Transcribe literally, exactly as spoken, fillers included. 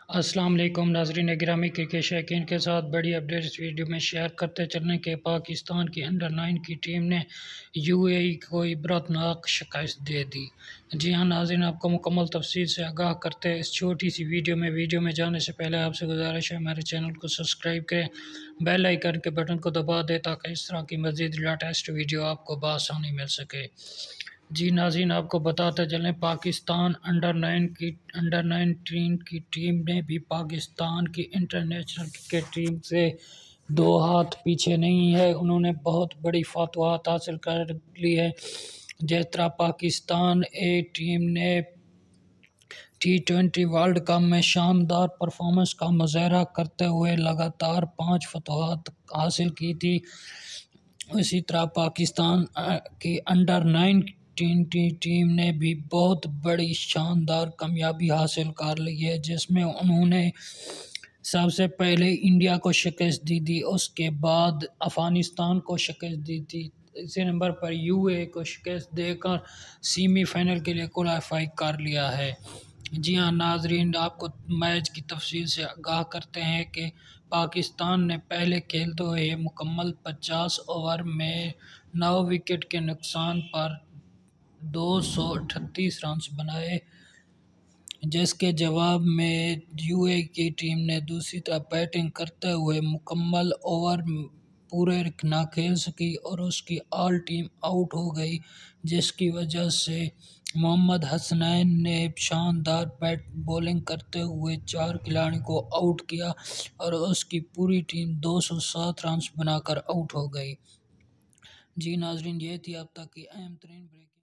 अस्सलाम वालेकुम नाज़रीन गिरामी, क्रिकेट शौकीन के साथ बड़ी अपडेट इस वीडियो में शेयर करते चलने के पाकिस्तान की अंडर नाइन की टीम ने यूएई को इबरतनाक शिकस्त दे दी। जी हाँ नाज़रीन, आपको मुकम्मल तफसील से आगाह करते हैं इस छोटी सी वीडियो में। वीडियो में जाने से पहले आपसे गुजारिश है हमारे चैनल को सब्सक्राइब करें, बेल आइकन के बटन को दबा दें ताकि इस तरह की मज़ीद लेटेस्ट वीडियो आपको बआसानी मिल सके। जी नाज़रीन, आपको बताते चलें पाकिस्तान अंडर नाइन की अंडर नाइनटीन की टीम ने भी पाकिस्तान की इंटरनेशनल क्रिकेट टीम से दो हाथ पीछे नहीं है। उन्होंने बहुत बड़ी फतवाहत हासिल कर ली है। जिस तरह पाकिस्तान ए टीम ने टी ट्वेंटी वर्ल्ड कप में शानदार परफॉर्मेंस का मुजाहरा करते हुए लगातार पाँच फतवाहत हासिल की थी, उसी तरह पाकिस्तान की अंडर नाइन टीम टीम ने भी बहुत बड़ी शानदार कामयाबी हासिल कर ली है, जिसमें उन्होंने सबसे पहले इंडिया को शिकस्त दी थी, उसके बाद अफ़गानिस्तान को शिकस्त दी थी, इसी नंबर पर यूएई को शिकस्त देकर सेमीफाइनल के लिए क्वालीफाई कर लिया है। जी हाँ नाजरीन, आपको मैच की तफसील से आगाह करते हैं कि पाकिस्तान ने पहले खेलते हुए मुकम्मल पचास ओवर में नौ विकेट के नुकसान पर दो सौ अठतीस रन बनाए, जिसके जवाब में यूएई की टीम ने दूसरी तरफ बैटिंग करते हुए मुकम्मल ओवर पूरे ना खेल सकी और उसकी ऑल टीम आउट हो गई, जिसकी वजह से मोहम्मद हसनैन ने शानदार बैट बॉलिंग करते हुए चार खिलाड़ियों को आउट किया और उसकी पूरी टीम दो सौ सात रन बनाकर आउट हो गई। जी नाजरीन, ये थी अब तक की अहम तरीन ब्रेक।